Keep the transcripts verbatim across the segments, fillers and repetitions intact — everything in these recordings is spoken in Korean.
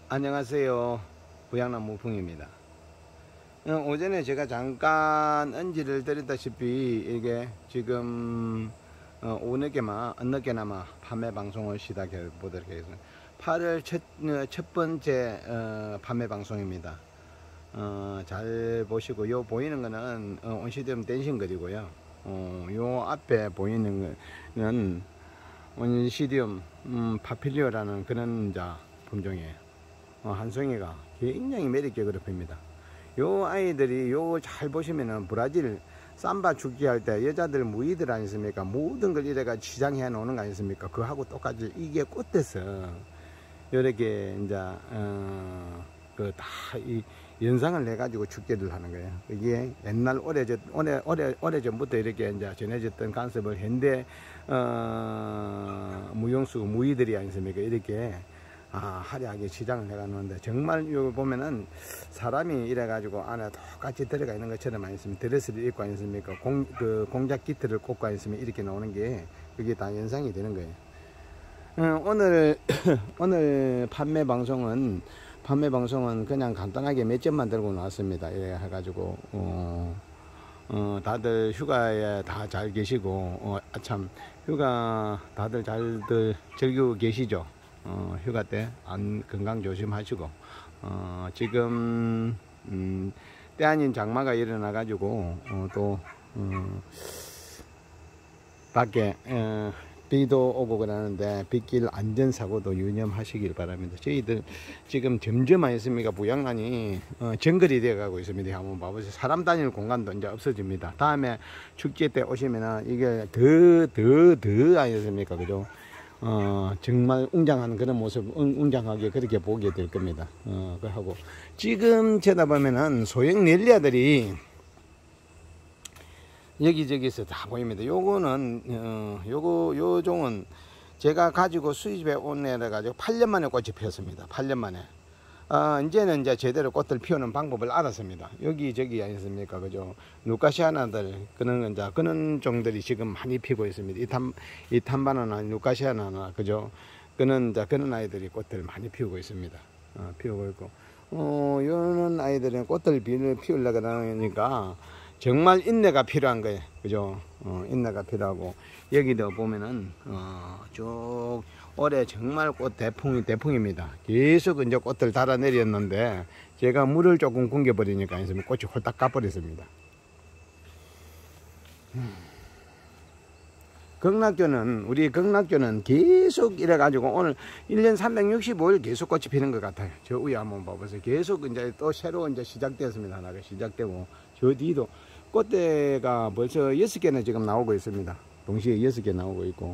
안녕하세요. 부양남 무풍입니다. 어, 오전에 제가 잠깐 언지를 드렸다시피 이게 지금 어, 오늦게마 늦게나마 판매 방송을 시작해 보도록 하겠습니다. 팔월 첫, 어, 첫 번째 어, 판매 방송입니다. 어, 잘 보시고 요 보이는 거는 어, 온시디움 댄싱거리고요. 어, 요 앞에 보이는 거는 온시디움 음, 파필리오라는 그런 자 품종이에요. 어, 한 송이가 굉장히 매력있게 그룹입니다. 요 아이들이 요 잘 보시면은 브라질 삼바 축제 할 때 여자들 무이들 아니습니까? 모든 걸 이래가 시장해 놓는 거 아니습니까? 그하고 똑같이 이게 꽃에서 요렇게 이제 어, 그 다 이 연상을 해 가지고 축제를 하는 거예요. 이게 옛날 오래전 오래 오래 오래 전부터 이렇게 이제 전해졌던 간섭을 현대 어, 무용수 무이들이 아니습니까? 이렇게 아, 화려하게 시장을 해가는데 정말 요 보면은 사람이 이래가지고 안에 똑같이 들어가 있는 것처럼 아니습니까? 드레스를 입고 아니습니까? 공, 그 공작 기트를 꽂고 아니으면 이렇게 나오는 게 그게 다 연상이 되는 거예요. 어, 오늘 오늘 판매 방송은 판매 방송은 그냥 간단하게 몇 점만 들고 나왔습니다. 이래 해가지고 어, 어, 다들 휴가에 다 잘 계시고 어, 참 휴가 다들 잘들 즐기고 계시죠? 어, 휴가 때 안 건강 조심하시고 어, 지금 음, 때 아닌 장마가 일어나 가지고 어, 또 어, 밖에 어, 비도 오고 그러는데 빗길 안전사고도 유념하시길 바랍니다. 저희들 지금 점점 아니습니까? 부양란이 어, 정글이 되어 가고 있습니다. 한번 봐보세요. 사람 다닐 공간도 이제 없어집니다. 다음에 축제 때 오시면은 이게 더 더 더 아니습니까? 그죠? 어, 정말 웅장한 그런 모습, 웅장하게 그렇게 보게 될 겁니다. 어, 그 하고, 지금 쳐다보면은 소형 넬리아들이 여기저기서 다 보입니다. 요거는, 어, 요거, 요 종은 제가 가지고 수입해 온 애를 가지고 팔 년 만에 꽃이 피었습니다. 팔 년 만에. 어, 이제는 이제 제대로 꽃을 피우는 방법을 알았습니다. 여기저기 아니습니까? 그죠? 누카시아나들, 그런, 이제, 그런 종들이 지금 많이 피고 있습니다. 이 탄, 이 탄바나나, 누카시아나나, 그죠? 그런, 이제, 그런 아이들이 꽃을 많이 피우고 있습니다. 어, 피우고 있고. 어, 요런 아이들은 꽃을 피우려고 그러니까 정말 인내가 필요한 거예요. 그죠? 어, 인내가 필요하고. 여기도 보면은, 어, 쭉, 올해 정말 꽃 대풍이 대풍입니다. 계속 이제 꽃을 달아 내렸는데 제가 물을 조금 굶겨 버리니까 꽃이 홀딱 가버렸습니다. 음. 극락교는 우리 극락교는 계속 이래 가지고 오늘 일 년 삼백육십오 일 계속 꽃이 피는 것 같아요. 저 위에 한번 봐보세요. 계속 이제 또 새로 이제 시작되었습니다. 하나가 시작되고 저 뒤도 꽃대가 벌써 여섯 개는 지금 나오고 있습니다. 동시에 여섯 개 나오고 있고.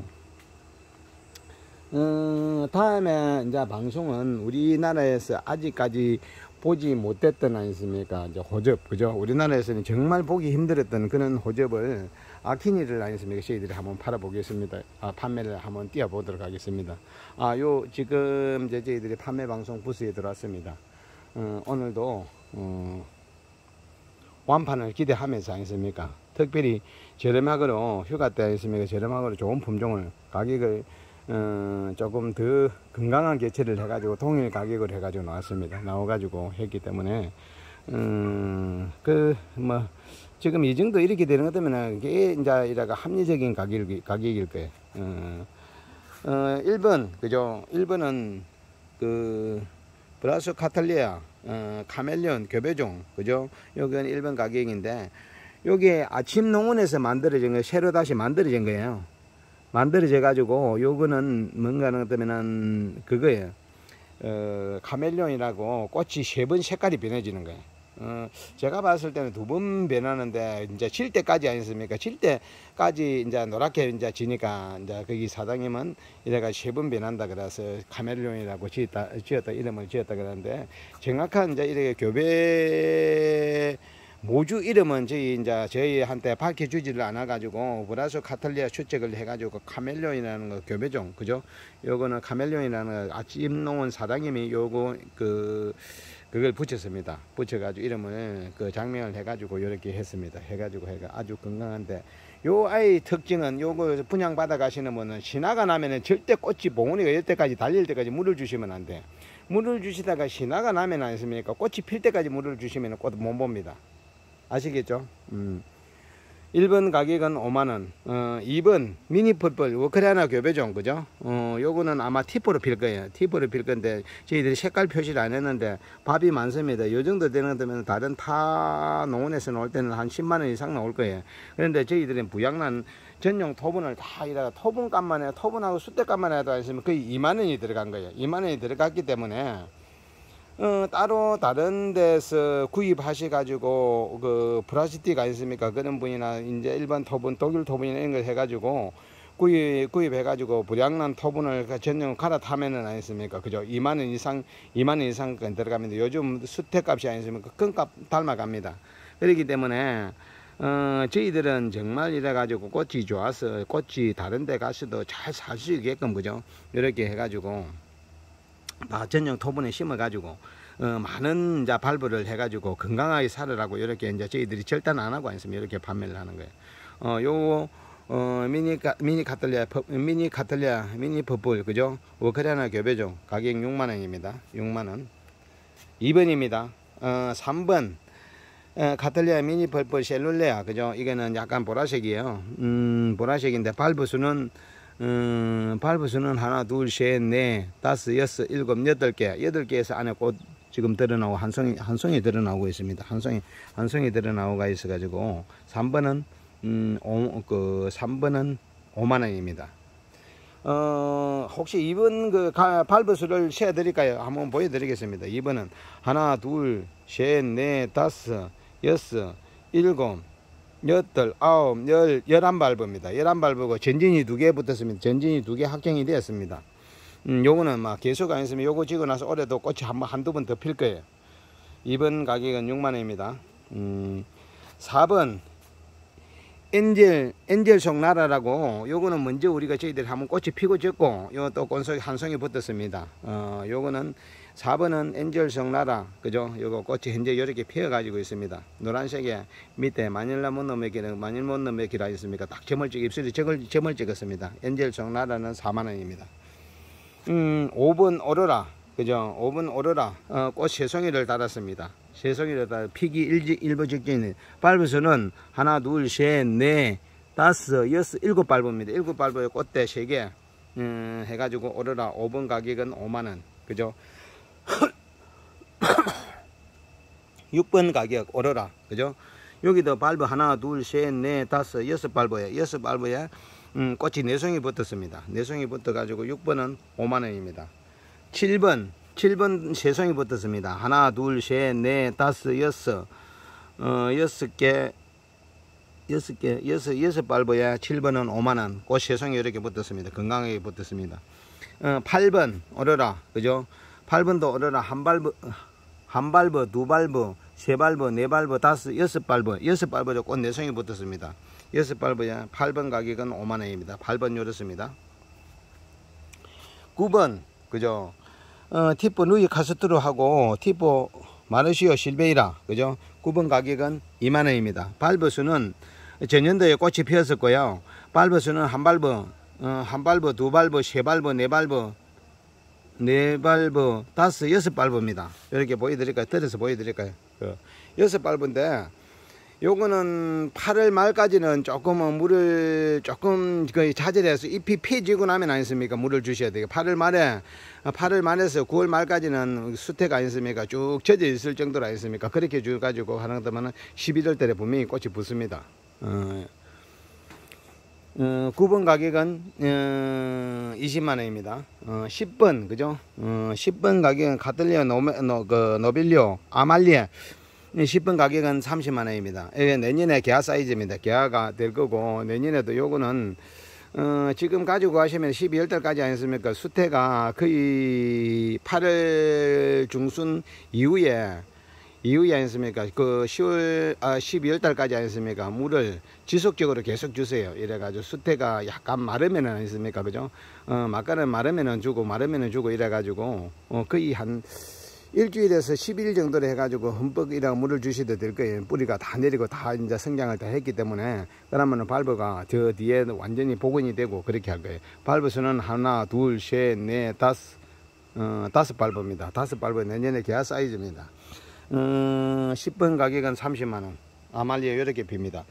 어, 다음에 이제 방송은 우리나라에서 아직까지 보지 못했던 아니습니까? 이제 호접, 그죠? 우리나라에서는 정말 보기 힘들었던 그런 호접을 아키니를 아니습니까? 저희들이 한번 팔아보겠습니다. 아, 판매를 한번 띄워보도록 하겠습니다. 아, 요, 지금 이제 저희들이 판매 방송 부스에 들어왔습니다. 어, 오늘도, 어, 완판을 기대하면서 아니습니까? 특별히 저렴하고로 휴가 때 아니습니까? 저렴하고로 좋은 품종을 가격을 어, 조금 더 건강한 개체를 해가지고 동일 가격을 해가지고 나왔습니다. 나와가지고 했기 때문에 음, 그 뭐 지금 이 정도 이렇게 되는 것 때문에 이게 이제 이라가 합리적인 가격 가격일 거예요. 어, 어, 일 번 그죠? 일 번은 그 브라스 카탈리아 어, 카멜리온 교배종 그죠? 여기는 일 번 가격인데 요게 아침 농원에서 만들어진 거 새로 다시 만들어진 거예요. 만들어져 가지고 요거는 뭔가 하면 그거예요. 어, 카멜레온이라고 꽃이 세 번 색깔이 변해지는 거예요. 어, 제가 봤을 때는 두 번 변하는데 이제 칠 때까지 아니습니까? 칠 때까지 이제 노랗게 이제 지니까 이제 거기 사장님은 이래가 세 번 변한다 그래서 카멜레온이라고 지었다, 지었다 이름을 지었다 그러는데 정확한 이제 이렇게 교배 모주 이름은 저희 이제 저희한테 밝혀주지를 않아 가지고 브라스 카탈리아 추적을 해 가지고 카멜레온이라는 거 교배종 그죠? 요거는 카멜레온이라는 아침 농원 사장님이 요거 그 그걸 붙였습니다. 붙여 가지고 이름을 그 장명을 해 가지고 이렇게 했습니다. 해 가지고 해가 아주 건강한데 요 아이 특징은 요거 분양 받아 가시는 분은 신화가 나면은 절대 꽃이 봉우리가 열 때까지 달릴 때까지 물을 주시면 안 돼. 물을 주시다가 신화가 나면 아니습니까? 꽃이 필 때까지 물을 주시면 꽃 못 봅니다. 아시겠죠? 음. 일 번 가격은 오만 원, 어, 이 번 미니 펄펄 워크레아나 교배종, 그죠? 어, 요거는 아마 티포로 필 거예요. 티포로 필 건데, 저희들이 색깔 표시를 안 했는데, 밥이 많습니다. 요 정도 되는 데면 다른 타 농원에서 나올 때는 한 십만 원 이상 나올 거예요. 그런데 저희들은 부양란 전용 토분을 다 이다가 토분 값만 해, 토분하고 수대 값만 해도 아니면 거의 이만 원이 들어간 거예요. 이만 원이 들어갔기 때문에, 어, 따로 다른 데서 구입하시 가지고 그 플라스틱 아니습니까? 그런 분이나 이제 일반 토분, 독일 토분이나 이런 걸 해가지고 구입 구입해 가지고 불량난 토분을 전용 갈아타면은 아니습니까? 그죠? 이만 원 이상 이만 원 이상 들어갑니다. 요즘 수택값이 아니습니까? 큰 값 닮아갑니다. 그렇기 때문에 어, 저희들은 정말 이래 가지고 꽃이 좋아서 꽃이 다른 데 가서도 잘 살 수 있게끔, 그죠? 이렇게 해 가지고 다 전용 토분에 심어 가지고 어, 많은 이제 발부를 해 가지고 건강하게 살으라고 이렇게 이제 저희들이 절단 안 하고 있으면 이렇게 판매를 하는 거예요. 어, 요 어, 미니 카, 미니 카틀리아 미니 카틀리아 미니 퍼플, 그죠? 워크레아나 교배종 가격 육만 원입니다. 육만 원. 이 번입니다. 어, 삼 번 어, 카틀리아 미니 퍼플 셀룰레아, 그죠? 이거는 약간 보라색이에요. 음, 보라색인데 발부수는 음, 발부수는 하나, 둘, 셋, 넷, 다섯, 여섯, 일곱, 여덟 개, 여덟 개에서 안에 꽃 지금 드러나고 한 송이, 한 송이 드러나오고 있습니다. 한 송이, 한 송이 드러나오고 있어가지고, 삼 번은, 음, 오, 그, 삼 번은 오만 원입니다. 어, 혹시 이 번 그 발부수를 세어드릴까요? 한번 보여드리겠습니다. 이 번은 하나, 둘, 셋, 넷, 다섯, 여섯, 일곱, 여덟, 아홉, 열, 열한 발부입니다. 열한 발부고 전진이 두 개 붙었습니다. 전진이 두 개 확정이 되었습니다. 음, 요거는 막 개수가 아니으면 요거 지고 나서 올해도 꽃이 한 번, 한두 번 더 필 거예요. 이 번 가격은 육만 원입니다. 음, 사 번 엔젤, 엔젤 송나라라고, 요거는 먼저 우리가 저희들이 한번 꽃이 피고 졌고, 요 또 꽃송이 한 송이 붙었습니다. 어, 요거는 사 번은 엔젤 송나라, 그죠? 요거 꽃이 현재 이렇게 피어 가지고 있습니다. 노란색에 밑에 마닐라 못넘매기는 마닐 못넘매기라 있습니까? 딱 점을 찍, 입술이 점을, 점을 찍었습니다. 엔젤 송나라는 사만 원입니다. 음, 오 번 오로라, 그죠? 오 번 오로라, 어, 꽃 세 송이를 달았습니다. 세 송이를 달아 피기 일부 직전에 발부수는 하나, 둘, 셋, 넷, 다섯, 여섯, 일곱 발부입니다. 일곱 발부에 꽃대 세 개, 음, 해가지고 오로라 오 번 가격은 오만 원, 그죠? 육 번 가격 오로라, 그죠? 여기도 발부 하나, 둘, 셋, 넷, 다섯, 여섯 발부에 여섯 발부에 음, 꽃이 네 송이 붙었습니다. 네 송이 붙어 가지고 육 번은 오만 원입니다. 칠 번 칠 번 세 송이 붙었습니다. 하나, 둘, 셋, 넷, 다섯, 여섯, 어, 여섯 개, 여섯 개, 여섯, 여섯 발부에 칠 번은 오만 원. 꽃 세 송이 이렇게 붙었습니다. 건강하게 붙었습니다. 어, 팔 번 오로라, 그죠? 팔 번도 오로라 한 발부, 한 발부, 두 발부, 세 발부, 네 발부, 다섯, 여섯 발부, 여섯 발부에 꽃 네 송이 붙었습니다. 여섯 발부에 팔 번 가격은 오만 원입니다. 팔 번 요렇습니다. 구 번, 그죠? 어, 티포 누이 카스트로하고 티포 마르시오 실베이라, 그죠? 구 번 가격은 이만 원입니다. 발부수는 전년도에 꽃이 피었었고요. 발부수는 한 발부, 어, 한 발부, 두 발부, 세 발부, 네 발부, 네 발부, 다섯, 여섯 발부입니다. 이렇게 보여드릴까요? 들어서 보여드릴까요? 그, 여섯 발부인데, 요거는 팔월 말까지는 조금은 물을 조금 거의 자제해서 잎이 펴지고 나면 아니습니까? 물을 주셔야 돼요. 팔월 말에, 팔월 말에서 구월 말까지는 수태가 아니습니까? 쭉 젖어 있을 정도로 아니습니까? 그렇게 줘가지고 하는 것들은 십일월 달에 분명히 꽃이 붙습니다. 어, 어, 구 번 가격은 어, 이십만 원입니다. 어, 십 번, 그죠? 어, 십 번 가격은 카틀리아 노, 노, 그, 노빌리오 아말리에 십 번 가격은 삼십만 원입니다. 내년에 개화 사이즈입니다. 개화가 될 거고, 내년에도 요거는 어, 지금 가지고 가시면 십이월 달까지 아니습니까? 수태가 거의 팔월 중순 이후에 이후에 아니습니까? 그 시월, 아, 십이월 달까지 아니습니까? 물을 지속적으로 계속 주세요. 이래가지고 수태가 약간 마르면 아니습니까? 그죠? 어, 막간은 마르면은 주고, 마르면은 주고 이래가지고, 어, 거의 한 일주일에서 십 일 정도로 해가지고 흠뻑 이라 물을 주셔도 될 거예요. 뿌리가 다 내리고 다 이제 성장을 다 했기 때문에. 그러면은 발버가 저 뒤에 완전히 복원이 되고 그렇게 할 거예요. 발버 수는 하나, 둘, 셋, 넷, 다섯, 어, 다섯 발버입니다. 다섯 발버 내년에 개화 사이즈입니다. 음, 십 번 가격은 삼십만 원. 아말리아 이렇게 핍니다.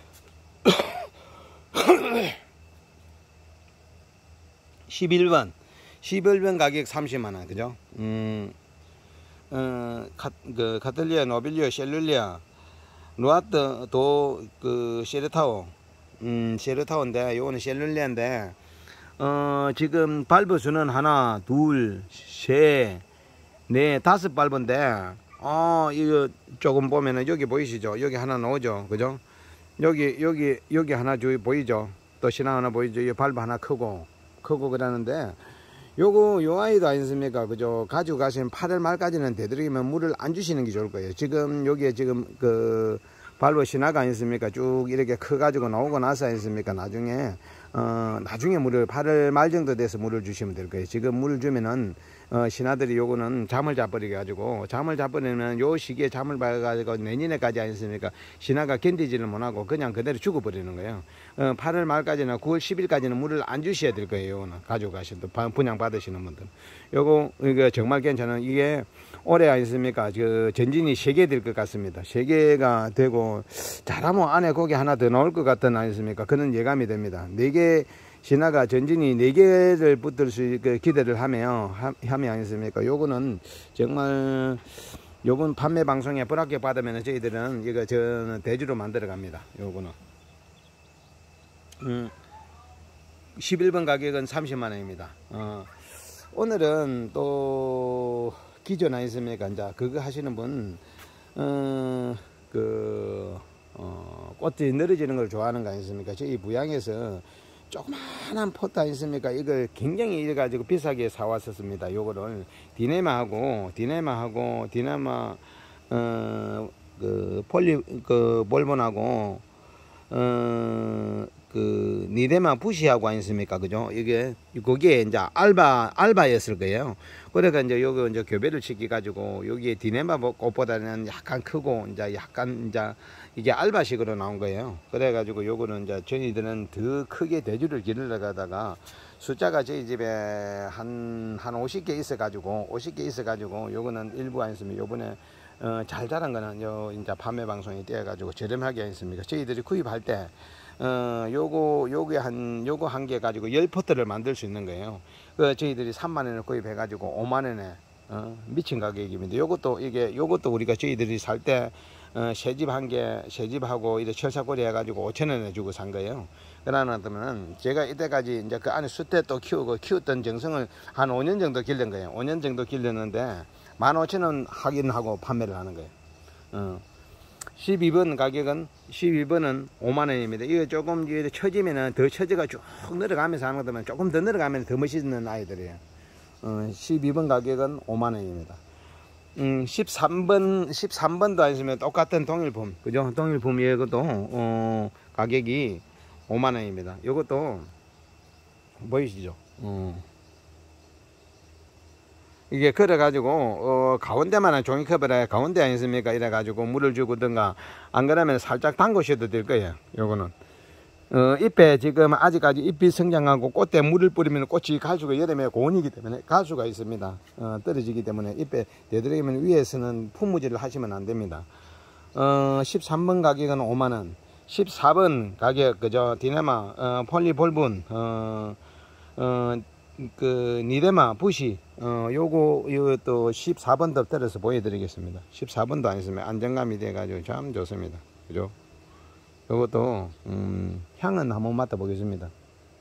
십일 번. 십일 번 가격 삼십만 원. 그죠? 음, 어, 카, 그, 카틀리아, 노빌리아, 셀룰리아, 루아트, 도, 그, 셰르타오, 음, 셰르타오인데, 요거는 셀룰리아인데, 어, 지금 발버 수는 하나, 둘, 셋, 넷, 다섯 발버인데, 어, 이거 조금 보면은 여기 보이시죠? 여기 하나 나오죠? 그죠? 여기, 여기, 여기 하나 주 보이죠? 또 신화 하나 보이죠? 이 발버 하나 크고, 크고 그러는데, 요거 요 아이도 아니습니까? 그죠? 가지고 가시면 팔 월 말까지는 되도록이면 물을 안 주시는 게 좋을 거예요. 지금 여기에 지금 그 발버 신화가 아니습니까? 쭉 이렇게 커 가지고 나오고 나서 아니습니까? 나중에 어 나중에 물을 팔 월 말 정도 돼서 물을 주시면 될 거예요. 지금 물을 주면은 어 신화들이 요거는 잠을 자버리게 가지고 잠을 자버리면 요 시기에 잠을 봐가지고 내년에까지 아니습니까? 신화가 견디지를 못하고 그냥 그대로 죽어버리는 거예요. 어 팔 월 말까지나 구월 십일까지는 물을 안 주셔야 될 거예요. 요거는 가지고 가셔도 분양 받으시는 분들. 요거 이거 정말 괜찮은 이게 올해 아니습니까? 그 전진이 세 개 될 것 같습니다. 세 개가 되고 잘하면 안에 고기 하나 더 나올 것 같은 아니습니까? 그런 예감이 됩니다. 네 개 신화가 전진이 네 개를 붙을 수 있게 기대를 하며 함이 아니습니까? 요거는 정말 요번 판매 방송에 불합격 받으면 저희들은 이거 저는 대주로 만들어 갑니다. 요거는 음, 십일 번 가격은 삼십만 원입니다. 어, 오늘은 또 기존 아니습니까? 이제 그거 하시는 분, 어, 그, 어, 꽃이 늘어지는 걸 좋아하는 거 아니습니까? 저희 부양에서 조그만한 포트 아니습니까? 이걸 굉장히 이래가지고 비싸게 사왔었습니다. 요거를 디네마하고, 디네마하고, 디네마, 어, 그, 폴리, 그, 볼본하고, 어, 그, 니데마 부시하고 아니습니까? 그죠? 이게, 거기에 이제 알바, 알바였을 거예요. 그래가 이제 요거 이제 교배를 시켜가지고, 여기에 디네마 꽃보다는 약간 크고, 이제 약간, 이제, 이게 알바식으로 나온 거예요. 그래가지고 요거는 이제 저희들은 더 크게 대주를 기르러 가다가 숫자가 저희 집에 한, 한 오십 개 있어가지고, 오십 개 있어가지고, 요거는 일부 아니습니까? 요번에, 어, 잘 자란 거는 요, 이제 판매 방송이 떼어가지고 저렴하게 아니습니까? 저희들이 구입할 때, 어, 요거, 요게 한, 요거 한 개 가지고 열 포트를 만들 수 있는 거예요. 그, 저희들이 삼만 원을 구입해가지고 오만 원에, 어, 미친 가격입니다. 요것도, 이게, 요것도 우리가 저희들이 살 때, 어, 새집 한 개, 새집하고 이렇게 철사꼬리 해가지고 오천 원에 주고 산 거예요. 그러면 제가 이때까지 이제 그 안에 수태 또 키우고 키웠던 정성을 한 오 년 정도 길른 거예요. 오 년 정도 길렀는데 만 오천 원 하긴 하고 판매를 하는 거예요. 어. 십이 번 가격은 십이 번은 오만 원입니다. 이거 조금 이제 처지면은 더 처지가 쭉 늘어가면서 하는 거면 조금 더 늘어가면 더 멋있는 아이들이에요. 어, 십이 번 가격은 오만 원입니다. 음, 십삼 번, 십삼 번도 아니시면 똑같은 동일품, 그죠? 동일품 이것도, 어, 가격이 오만 원입니다. 이것도, 보이시죠? 어. 이게 그래가지고, 어, 가운데만한 종이컵을 가운데 아니습니까? 이래가지고 물을 주고든가, 안 그러면 살짝 담그셔도 될 거예요. 요거는. 어, 잎에 지금 아직까지 잎이 성장하고 꽃에 물을 뿌리면 꽃이 갈 수가 여름에 고온이기 때문에 갈 수가 있습니다. 어, 떨어지기 때문에 잎에 되도록이면 위에서는 품무질을 하시면 안 됩니다. 어, 십삼 번 가격은 오만 원, 십사 번 가격 그저 디네마 어, 폴리볼분 어, 어, 그 니데마 부시 어, 요거 요것도 십사 번 더 떨어서 보여드리겠습니다. 십사 번도 아니으면 안정감이 돼가지고 참 좋습니다. 그죠? 이것도 음, 향은 한번 맡아보겠습니다.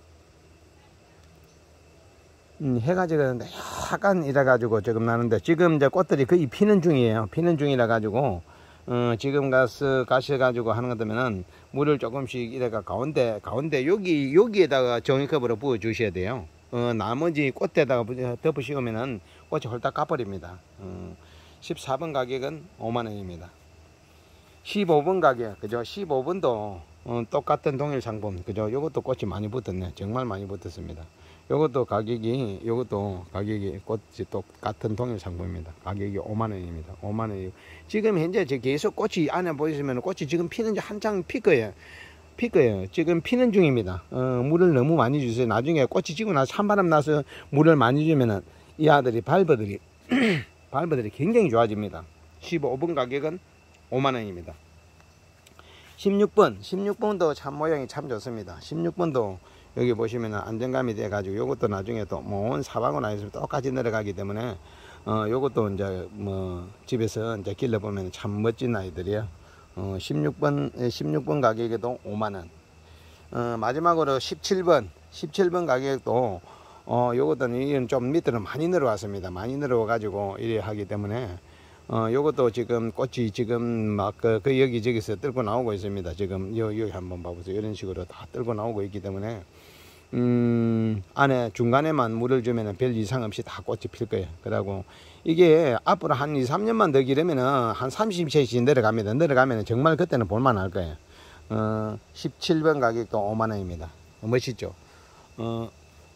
음, 해가 지금 약간 이래가지고 지금 나는데 지금 이제 꽃들이 거의 피는 중이에요. 피는 중이라 가지고 어, 지금 가서 가셔가지고 하는 것 같으면은 물을 조금씩 이래가 가운데 가운데 여기 여기에다가 종이컵으로 부어 주셔야 돼요. 어, 나머지 꽃에다가 덮어 씌우면은 꽃이 홀딱 가버립니다. 어, 십사 번 가격은 오만 원입니다. 십오 번 가격, 그죠? 십오 번도 어, 똑같은 동일 상품, 그죠? 요것도 꽃이 많이 붙었네. 정말 많이 붙었습니다. 요것도 가격이 요것도 가격이 꽃이 똑같은 동일 상품입니다. 가격이 오만 원입니다. 오만 원이고 지금 현재 저 계속 꽃이 안에 보시면 꽃이 지금 피는 한창 피 거예요. 피 거예요. 지금 피는 중입니다. 어, 물을 너무 많이 주세요. 나중에 꽃이 지고 나서 찬바람 나서 물을 많이 주면은 이 아들이 발버들이 발버들이 굉장히 좋아집니다. 십오 번 가격은 오만 원입니다. 십육 번 십육 번도 참 모양이 참 좋습니다. 십육 번도 여기 보시면 안정감이 돼 가지고 요것도 나중에 또 뭐 사방으로 나서 똑같이 내려가기 때문에 어 요것도 이제 뭐 집에서 이제 길러 보면 참 멋진 아이들이에요. 어 십육 번 십육 번 가격에도 오만 원. 어 마지막으로 십칠 번 십칠 번 가격도 어 요것도 이건 좀 밑으로 많이 내려왔습니다. 많이 내려와 가지고 이래 하기 때문에 어 요것도 지금 꽃이 지금 막그 그 여기저기서 뜰고 나오고 있습니다. 지금 요 여기 한번 봐보세요. 이런 식으로 다 뜰고 나오고 있기 때문에 음 안에 중간에만 물을 주면은 별 이상 없이 다 꽃이 필 거예요. 그러고 이게 앞으로 한 이, 삼 년만 더 기르면은 한 삼십 센티미터 내려갑니다. 내려가면은 정말 그때는 볼만 할 거예요. 어 십칠 번 가격도 오만 원입니다. 멋있죠? 어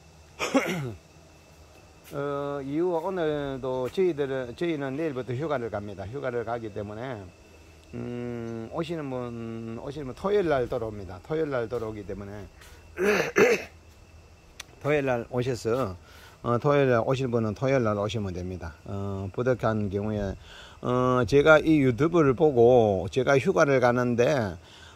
어, 이후 오늘도 저희들은 저희는 내일부터 휴가를 갑니다. 휴가를 가기 때문에 음, 오시는 분 오시는 분 토요일 날 돌아옵니다. 토요일 날 돌아오기 때문에 토요일 날 오셔서 어, 토요일 날 오실 분은 토요일 날 오시면 됩니다. 어, 부득한 경우에 어, 제가 이 유튜브를 보고 제가 휴가를 가는데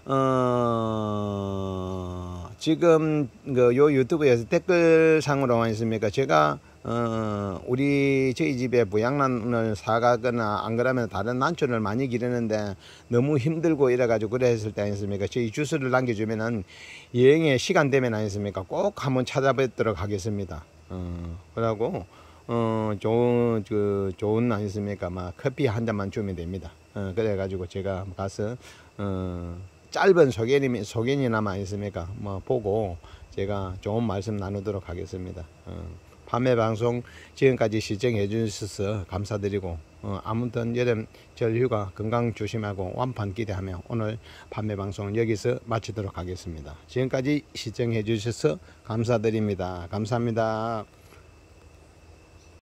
어, 지금 그 요 유튜브에서 댓글상으로 와 있습니까? 제가 어, 우리 저희 집에 부양란을 사가거나 안 그러면 다른 난초를 많이 기르는데 너무 힘들고 이래가지고 그래 했을 때 아니습니까? 저희 주소를 남겨주면은 여행에 시간 되면 아니습니까? 꼭 한번 찾아뵙도록 하겠습니다. 어, 그러고 어, 좋은 그 좋은 아니습니까? 막 커피 한 잔만 주면 됩니다. 어, 그래가지고 제가 가서 어, 짧은 소견이 소견이나마 있습니까? 뭐 보고 제가 좋은 말씀 나누도록 하겠습니다. 어. 판매 방송 지금까지 시청해 주셔서 감사드리고 어, 아무튼 여름철 휴가 건강 조심하고 완판 기대하며 오늘 판매 방송 여기서 마치도록 하겠습니다. 지금까지 시청해 주셔서 감사드립니다. 감사합니다.